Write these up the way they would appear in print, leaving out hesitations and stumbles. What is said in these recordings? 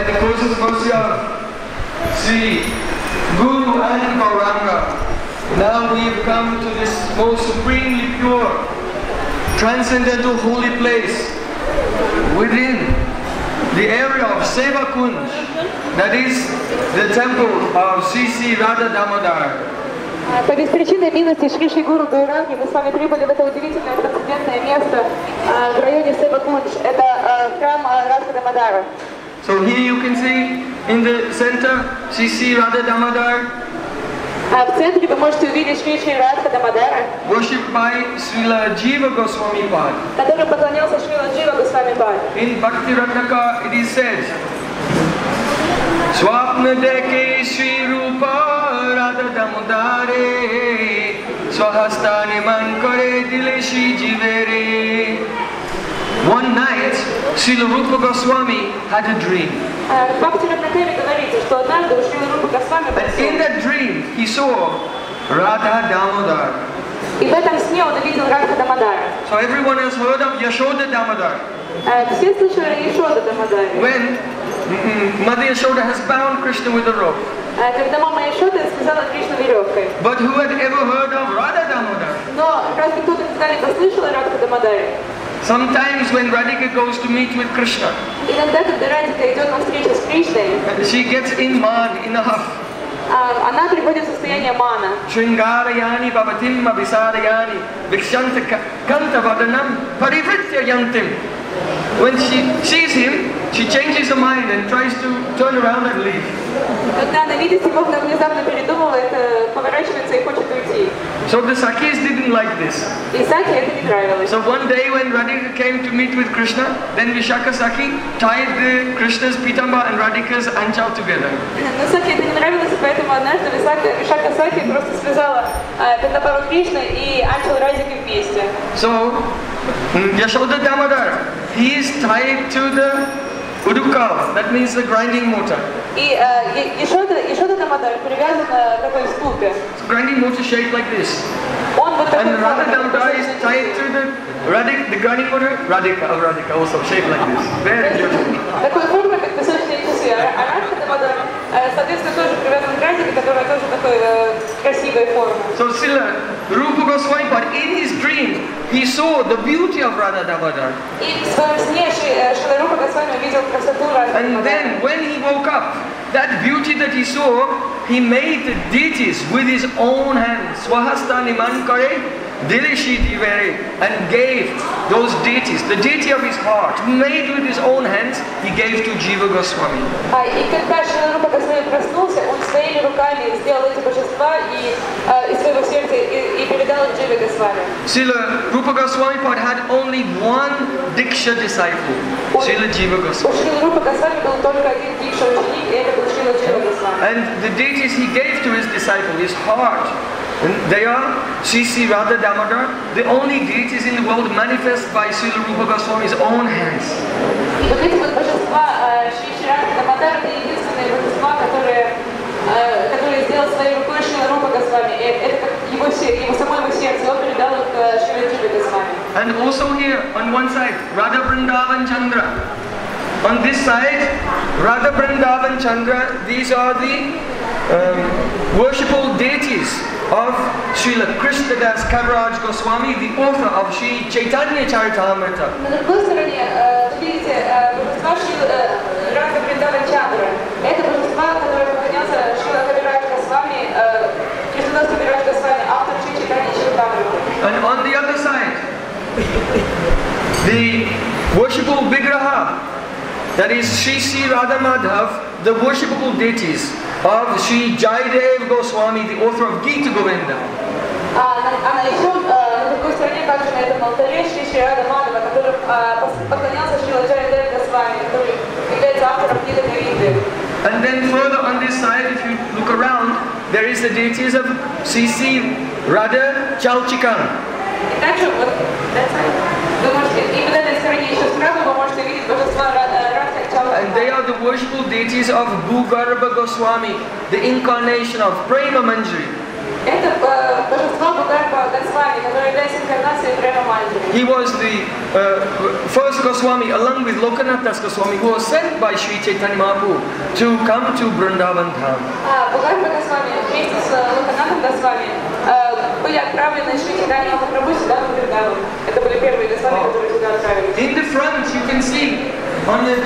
by the causes mercy of Sri Guru and Gauranga, now we have come to this most supremely pure, transcendental holy place within the area of Seva Kunj, that is the temple of Sri Radha Damodar. По беспричинной милости Шри Шри Гуру Гауранги мы с вами прибыли в это удивительное трансцендентное место в районе Сева Кундж. Это храм Радха Дамодара. So here you can see in the center Sri Radha Damodar, в центре вы можете увидеть Шри Шри Радха Дамодара, worshipped by Srila Jiva Goswami Pad. который поклонялся Шрила Джива Госвами Пад. In Bhakti Ratnaka it is said, Swapna deke Shri Rupa Radha Damodare, Swahastani man kare dile Shri Jivere. One night, Srila Rupa Goswami had a dream. Бхакти Ратнакаме говорится, что однажды у Шрила Рупа Госвами был And in that dream, he saw Radha Damodar. и в этом сне он увидел Радха Дамодара. So everyone has heard of Yashoda Damodar. Все слышали о Яшода Дамодаре. When Mother Yashoda has bound Krishna with a rope. Когда мама Яшода связала Кришну веревкой. But who had ever heard of Radha Damodar? Но разве кто-то когда-либо слышал о Радха Дамодаре? Sometimes when Radhika goes to meet with Krishna, Иногда, когда Радхика идет на встречу с Кришной, she gets in man, in a huff. она приходит в состояние мана. Shringarayani bhavatim abhisarayani vikshanta kanta vadanam parivritya yantim. When she sees him, she changes her mind and tries to turn around and leave. Когда она видит его, она внезапно передумывает, поворачивается и хочет уйти. So the Sakhis didn't like this. И Саке это не нравилось. So one day when Radhika came to meet with Krishna, then Vishaka Sakhi tied Krishna's pitamba and Radhika's anchal together. Но Саке это не нравилось, поэтому однажды Вишака Саки просто связала Питамбару Кришны и анчал Радхики вместе. So Yashoda Damodar, he is tied to the Udukal, that means the grinding motor. И Яшода Дамодар привязан к такой ступе. Grinding motor shaped like this. Он вот такой. And Radha Damodar is tied to the grinding motor, Radhika also shaped like this. Very beautiful. Такой формы, как песочные часы. А Радха Дамодар, соответственно, тоже привязан к Радхике, которая тоже такой красивой формы. So Srila Rupa Goswami, but in his dream, he saw the beauty of Radha Damodar. И в своем сне Шрила Рупа Госвами увидел красоту Радха Дамодара. And then when he woke up, that beauty that he saw, he made the deities with his own hands. Swahastani man kare dilishi divere, and gave those deities, the deity of his heart, made with his own hands, he gave to Jiva Goswami. И когда Шрила Рупа Госвами проснулся, он своими руками сделал эти божества из своего сердца и передал их Дживе Госвами. Srila Rupa Goswami had only one Diksha disciple, Srila Jiva Goswami. У Шрила Рупа Госвами был только один Дикша ученик, и это был Шрила Джива Госвами. And the deities he gave to his disciple, his heart, they are Sri Radha Damodar, the only deities in the world manifest by Srila Rupa Goswami's own hands. И вот эти вот божества Шри Радха Дамодар, это единственные божества, которые сделал своей рукой Шрила Рупа Госвами. Это как его само его сердце, он передал их Шрила Дживе Госвами. And also here, on one side, Radha Vrindavan Chandra. On this side, Radha Vrindavan Chandra, these are the worshipful deities of Srila Krishnadas Kaviraj Goswami, the author of Sri Chaitanya Charitamrita. На другой стороне, вы видите, божества Радха Вриндаван Чандра. Это божества, которые поклонялся Шрила Кавирадж Госвами, Кришнадас Кавирадж Госвами, автор Шри Чайтанья Чаритамриты. And on the other side, the worshipful Vigraha, that is Sri Radha Madhav, the worshipful deities of Sri Jayadev Goswami, the author of Gita Govinda. А еще на другой стороне, также на этом алтаре, Шри Рада Мадхава, который поклонялся Шрила Джаядев Госвами, который является автором Гиты Говинды. And then further on this side, if you look around, there is the deities of Sri Radha Chalchikan. И также вот вы можете, и в этой стороне еще справа вы можете видеть божества Радха Чалчикана. And they are the worshipful deities of Bhugarbha Goswami, the incarnation of Prema Manjari. Это божество Бхугарбха Госвами, которое является инкарнацией Према Манджари. He was the first Goswami along with Lokanath Das Goswami, who was sent by Sri Chaitanya Mahaprabhu to come to Vrindavan Dham. Бхагаван Госвами вместе с Локанатом Госвами были отправлены Шри Чайтанья Махапрабху сюда в Вриндаван. Это были первые Госвами, которые сюда отправились. In the front you can see on the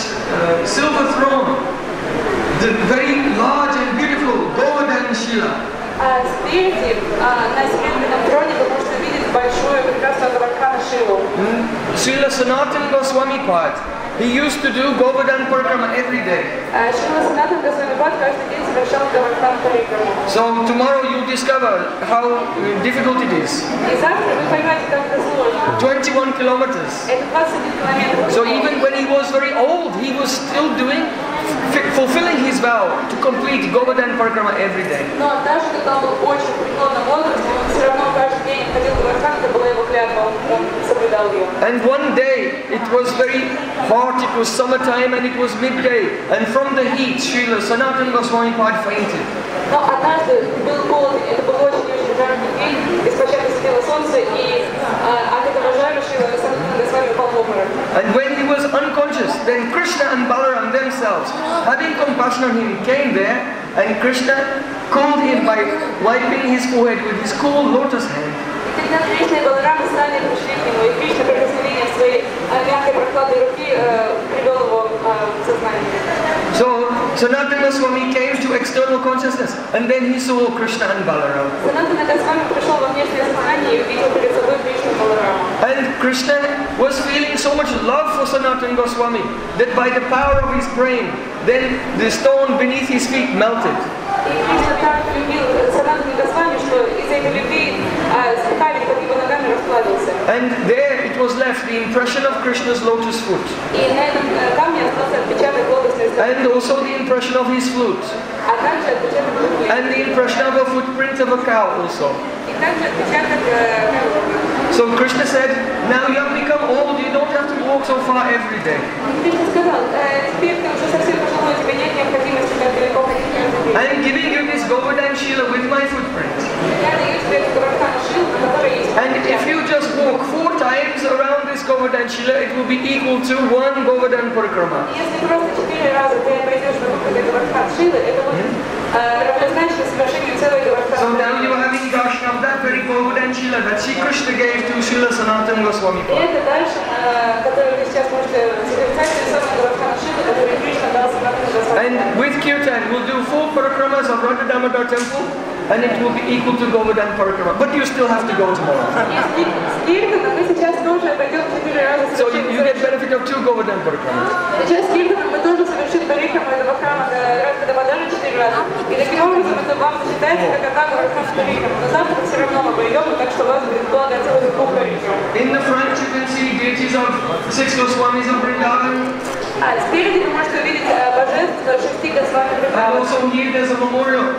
silver throne the very large and beautiful Govardhan Shila. Спереди на серебряном троне вы можете видеть большую прекрасную Govardhana Шилу. Srila Sanatana Goswami Pad, he used to do Govardhan Parikrama every day. Шрила Санатана Госвами Пад каждый день совершал Govardhan Парикраму. So tomorrow you'll discover how difficult it is. И завтра вы поймете, как это сложно. 21 kilometers. Это 21 километров. So even when he was very old, he was still fulfilling his vow to complete Govardhan Parikrama every day. Но даже когда он был очень в преклонном возрасте, он все равно каждый день ходил в Govardhan, это была его клятва, он соблюдал ее. And one day, it was very hot, it was summertime and it was midday. And from the heat, Srila Sanatana Goswami Pad fainted. Но однажды был холод, это был очень-очень жаркий день, беспощадно светило солнце, и от этого жара Шрила Санатана Госвами упал в обморок. And when he was unconscious, then Krishna and Balaram themselves, having compassion on him, came there, and Krishna cooled him by wiping his forehead with his cool lotus hand. И тогда Кришна и Баларам стали пришли к нему, и Кришна прикосновением своей мягкой прохладной руки привел его в сознание. So Sanatana Goswami came to external consciousness, and then he saw Krishna and Balaram. Санатана Госвами пришел во внешнее сознание и увидел перед собой Кришну и Баларама. And Krishna was feeling so much love for Sanatana Goswami that by the power of his brain, then the stone beneath his feet melted. И Кришна так любил Санатана Госвами, что из этой любви камень под его ногами расплавился. And there it was left the impression of Krishna's lotus foot. И на этом камне остался отпечаток лотосной стопы. And also the impression of his flute. А также отпечаток руки. And the impression of a footprint of a cow also. И также отпечаток So Krishna said, now you have become old, you don't have to walk so far every day. Кришна сказал, теперь ты уже совсем пожилой, у тебя нет необходимости так далеко ходить каждый день. I am giving you this Govardhan Shila with my footprint. Я даю тебе эту Govardhan Шилу, на которой есть. And if you just walk 4 times around this Govardhan Shila, it will be equal to 1 Govardhan Parikrama. Если просто 4 раза ты пойдешь вокруг этой Govardhan Шилы, это будет равнозначно совершению целой Govardhan. So now you are having darshan of that very Govardhan Shila that Sri Krishna gave to Srila Sanatana Goswami И Pad. это дальше, который вы сейчас можете созерцать, рисована Govardhan Шилы, которую Кришна дал Санатана Госвами. And with Kirtan, we'll do 4 parikramas of Radha Damodar temple, and it will be equal to Govardhan Parikrama. But you still have to go tomorrow. И с Киртаном мы сейчас тоже пойдем 4 раза So you get benefit of 2 Govardhan Parikramas. Сейчас с Киртаном мы тоже совершим парикраму этого храма Радха Дамодара 4 раза. И таким образом это вам засчитается как одна Govardhan парикрама. Но завтра все равно мы пойдем, так что у вас будет благо целых 2 парикрам. In the front you can see deities of 6 Goswamis of Vrindavan. Спереди вы можете увидеть божеств 6 Госвами And Вриндавана. also here there's a memorial.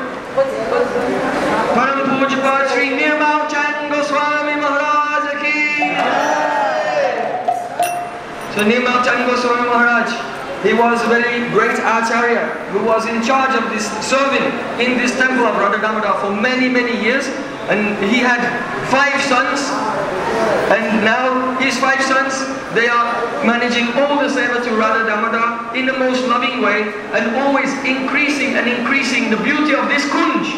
Param Pujapad Sri Nirmal Chand Goswami Maharaj ki Jai. So Nirmal Chand Goswami Maharaj, he was a very great acharya who was in charge of this serving in this temple of Radha Damodar for many years, and he had 5 sons, and now his 5 sons, they are managing all the seva to Radha Damodar in the most loving way, and always increasing the beauty of this kunj.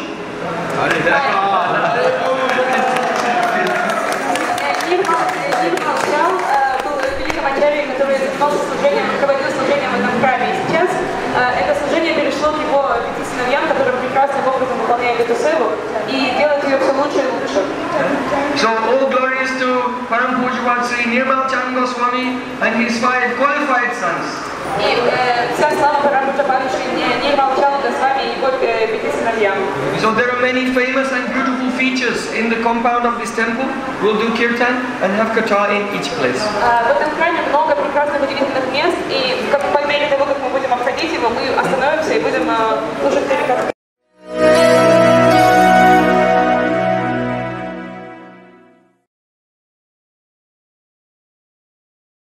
Нирмал Чал был великим ачарьей, который занимался служением, руководил служением в этом храме. И сейчас это служение перешло к его 5 сыновьям, которые прекрасным образом выполняют эту севу и делают ее все лучше и лучше. So all glory is to Param Pujapad Sri Nirmal Chand Goswami and his 5 qualified sons. И вся слава Параму Джапану Шри Нирмал Чалу Госвами и его 5 сыновьям. So there are many famous and beautiful features in the compound of this temple. We'll do kirtan and have katha in each place. В этом храме много прекрасных удивительных мест, и по мере того, как мы будем обходить его, мы остановимся и будем служить перекат.